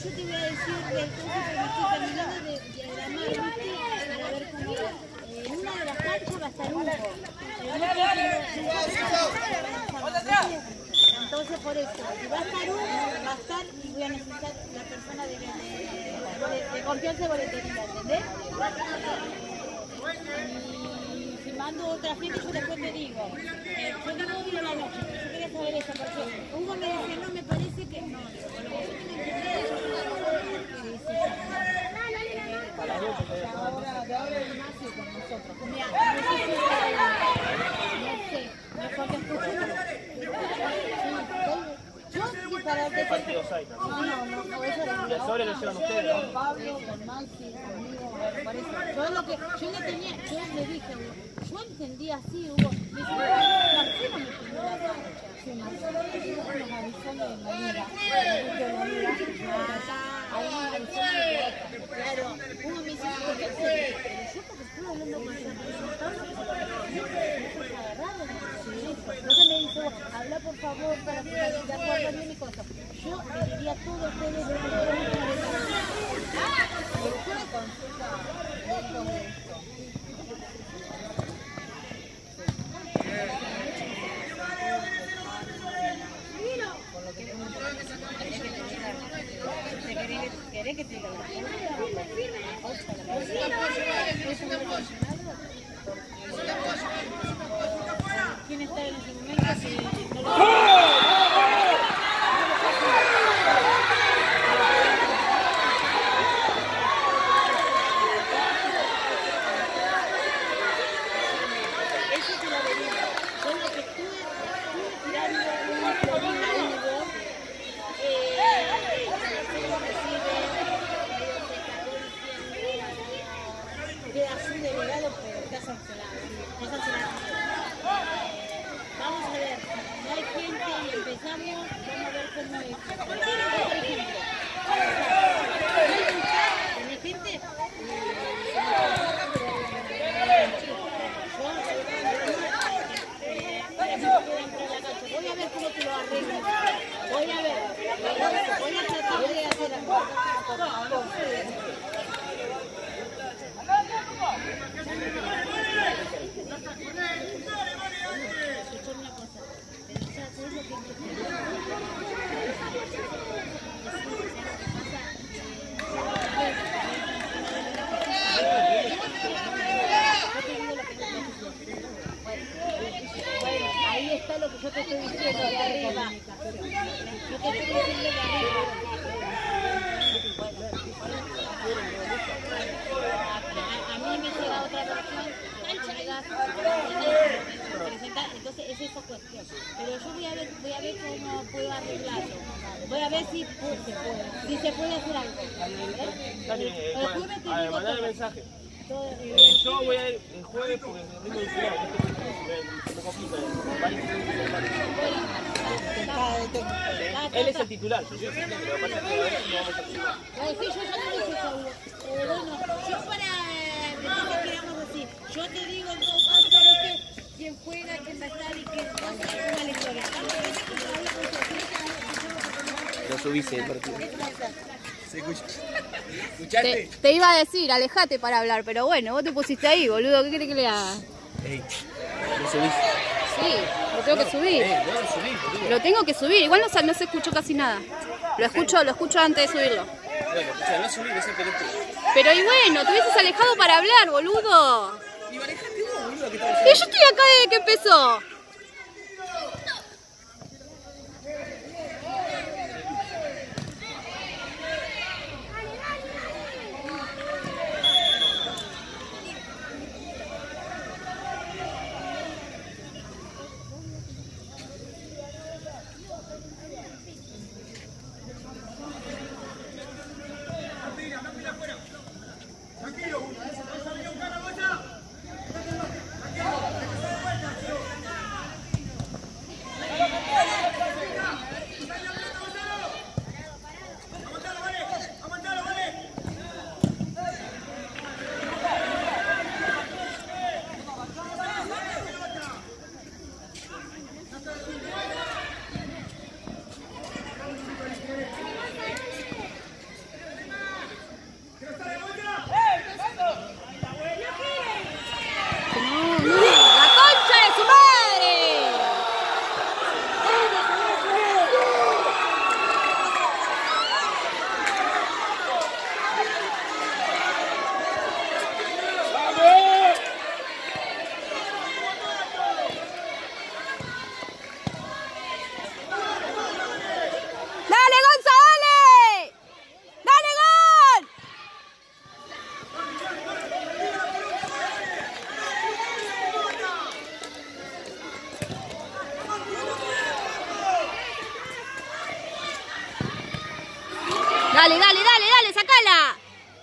yo te voy a decir del curso que me estoy terminando de diagramar, ¿viste? Para ver cómo va. En una de las canchas va a estar Hugo. Entonces por eso, si va a estar Hugo, va a estar y voy a necesitar la persona de confianza de boletería, ¿entendés? Y si mando otra gente, yo después te digo. Yo tengo que ir a la noche, pero yo quería saber eso, porque Hugo me dice, no, me parece que no. Ahora de Ignacio con nosotros. Mira, no sé, mejor que yo para que partidos hay también. No, eso era ¿Y sobre lo llevan ustedes? con Pablo, con Maxi, conmigo, por eso. Yo le tenía, yo le dije, yo entendí así, Hugo, me dice, Marcelo me pidió la cancha. Sí, Marcelo nos avisó de manera, ahí me avisó de claro, Hugo me dice, ¿por qué te? Pero yo porque estuve hablando con ella, entonces me dijo, habla por favor para que de acuerdo bien y cosas. Yo le diría todo a ustedes de todo ¿Querés que te diga? ¿Quién está en ese momento? Vamos a ver, no hay gente y empezamos, vamos a ver cómo es. ¿Tiene gente? Voy a ver cómo te lo arreglo. Voy a ver, voy a tratar de hacer algo. Bueno, ahí está lo que yo te estoy diciendo de arriba. Yo te estoy diciendo de arriba. A mí me llega otra versión, entonces es esa cuestión. Pero yo voy a ver cómo puedo arreglarlo. Voy a ver si se puede hacer algo. Mandar el mensaje. Yo voy a ir el jueves porque tengo el ciudad, me complica él es el titular, yo soy el suplente, lo que pasa es que a veces no vamos a jugar. Sí, yo ya te dije eso. Bueno, yo para después que quedamos así, yo te digo en todo caso, ¿viste? Quién juega, quién va a estar y quién va a ser la historia. Lo subiste el partido. Te iba a decir, alejate para hablar, pero bueno, vos te pusiste ahí, boludo, ¿qué querés que le haga? Ey, lo subiste. Sí, lo tengo que subir. Lo tengo que subir, igual no se escuchó casi nada. Lo escucho antes de subirlo. Bueno, escuchá, no subí, es el pelotudo. Pero y bueno, te hubieses alejado para hablar, boludo. Y alejate vos, boludo, que Y yo estoy acá desde que empezó. Dale, dale, dale, dale, sacala.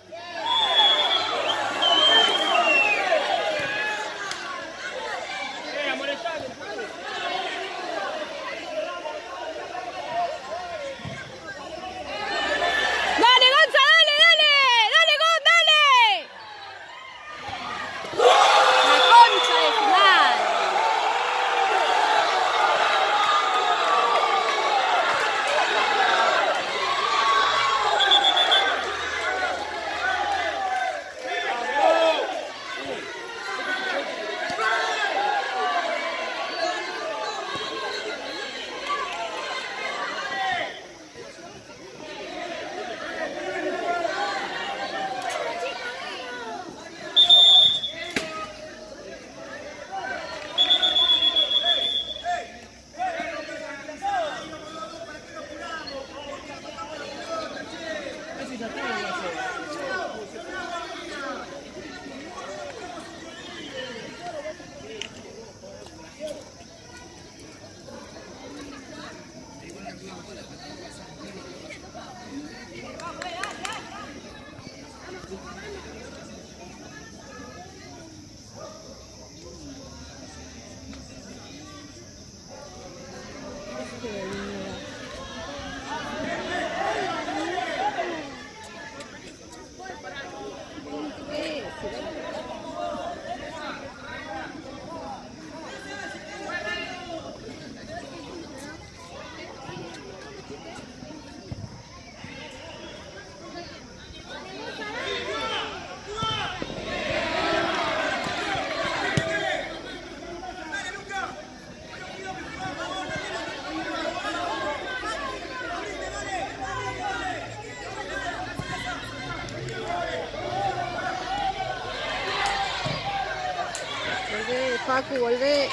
Facu, volvé.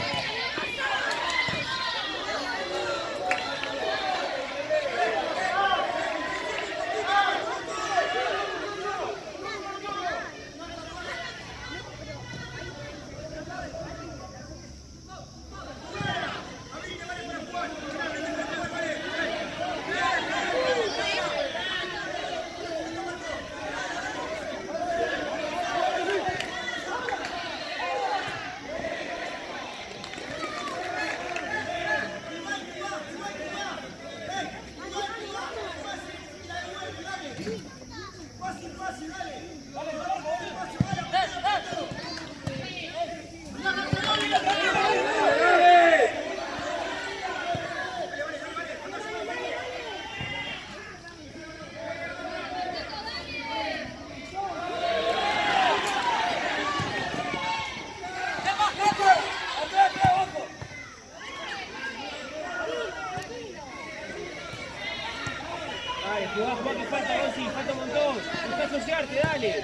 Jugá, que falta, Rosy, falta un montón. Busca asociarte, dale.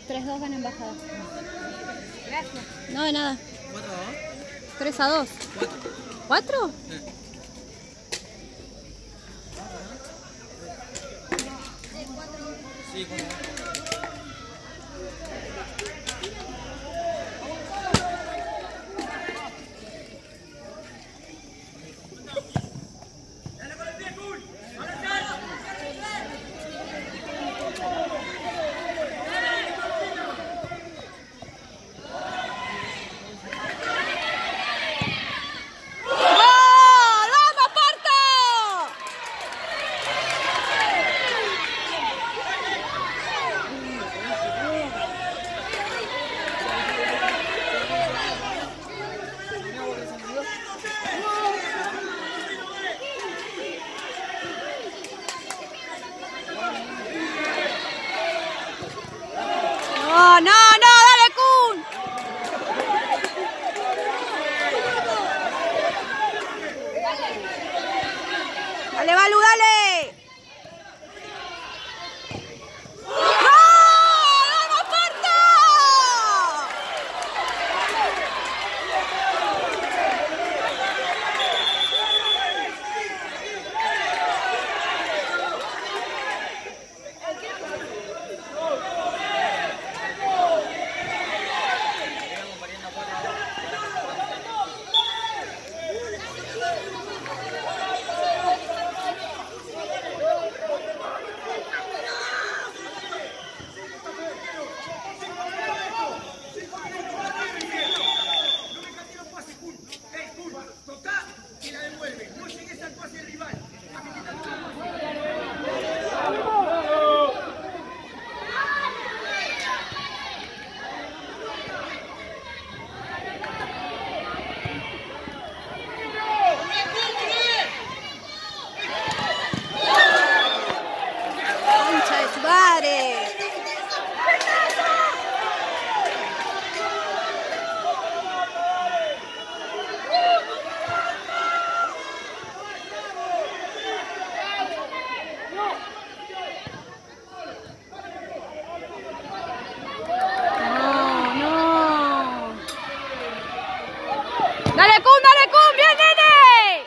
3-2 gana Embajada. Gracias. No, de nada. 4-2. 3-2. 4. Sí, 4-2. No, no, no, dale, Kun. Dale, Balu, dale. ¡No! ¡Vamos, Porto! Concha de su madre. No, no. Dale, Kun, bien, nene.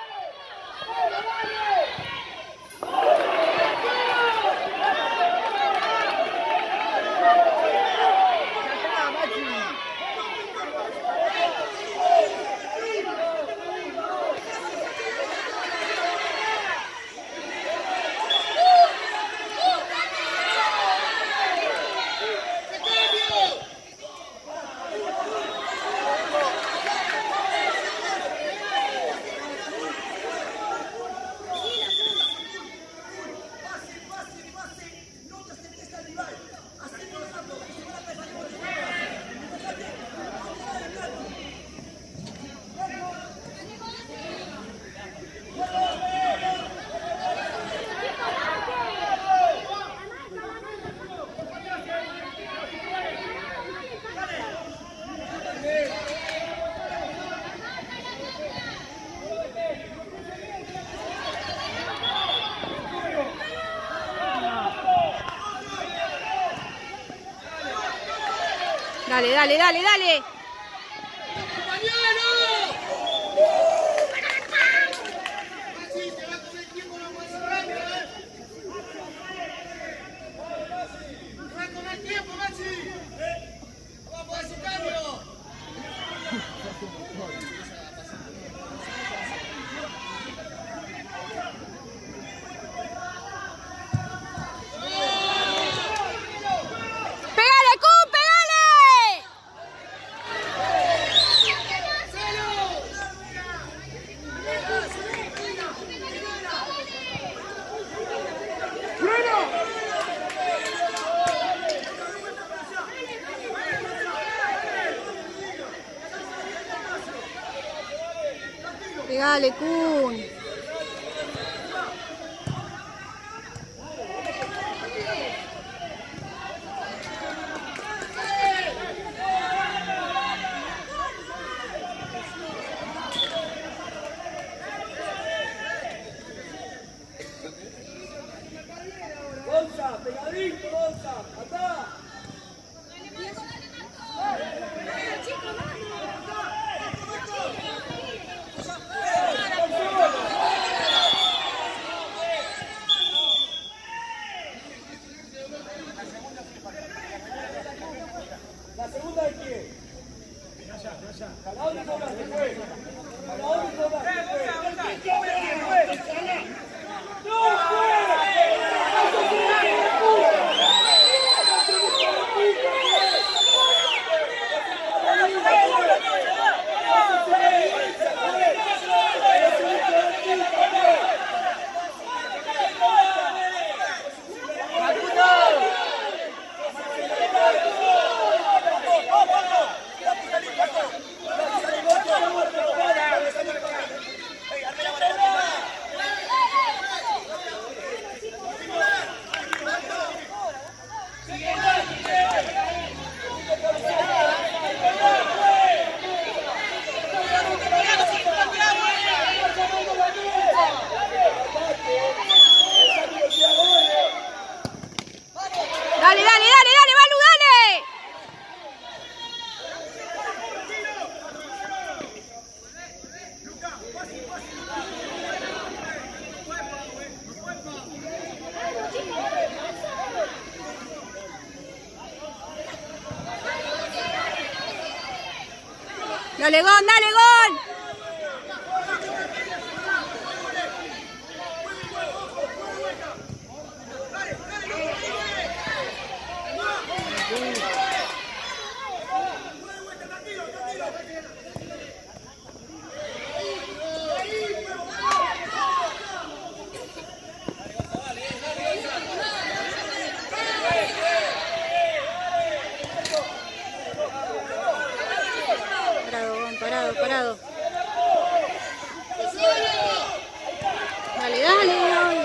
Dale, dale, dale, dale. ¡Pégale, Kun, pégale! Pégale, Kun. Gonza, pegadito, Gonza, andá. Dale, Gon, dale, Gon. Parado. Dale, dale.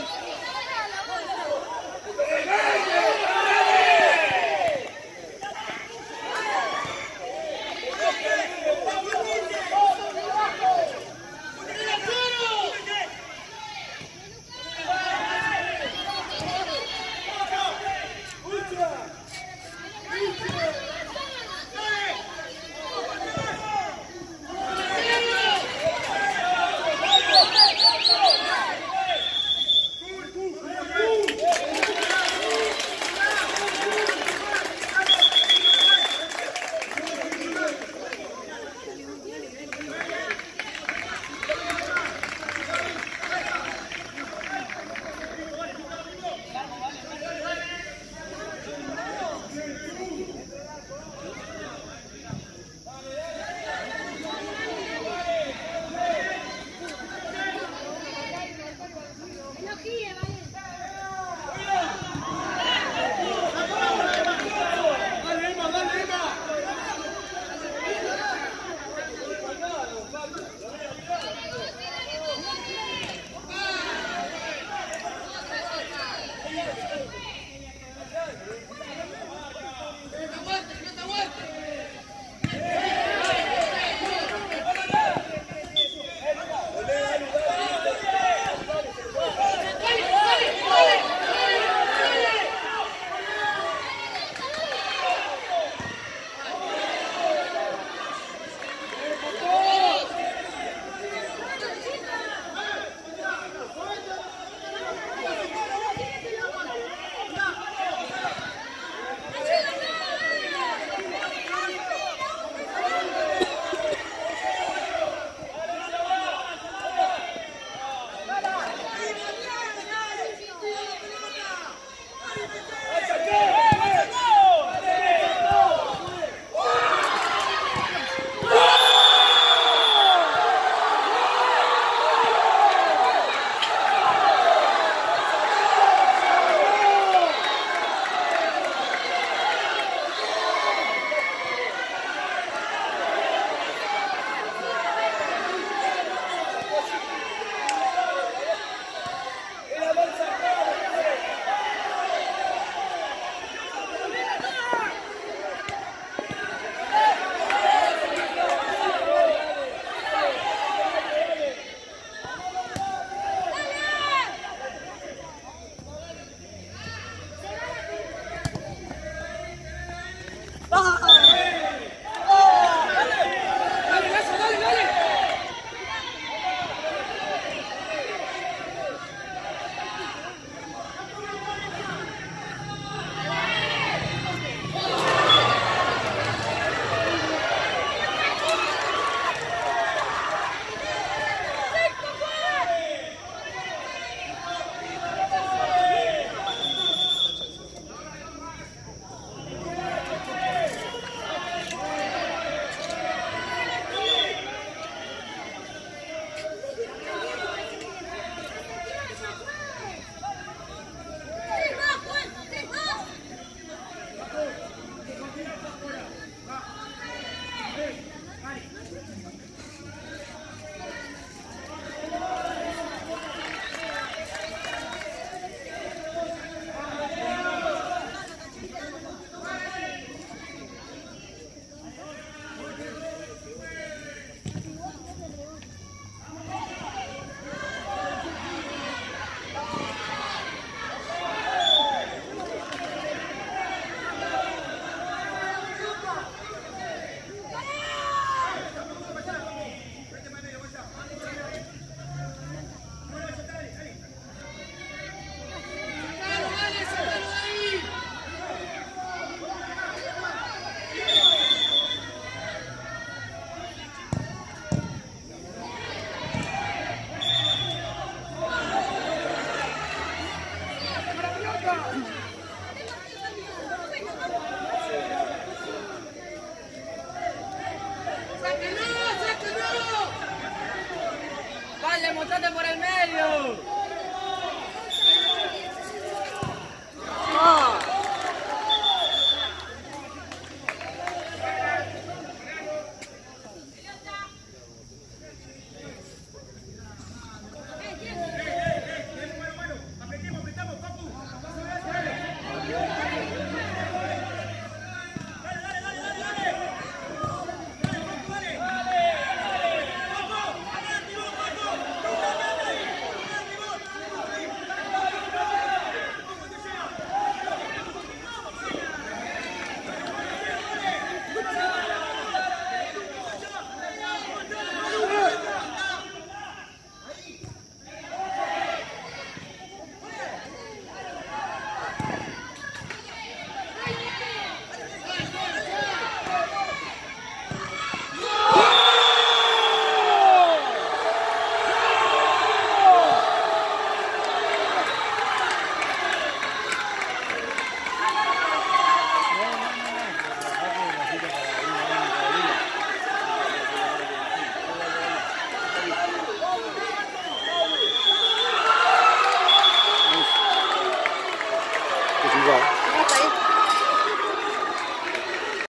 Igual. Hasta ahí.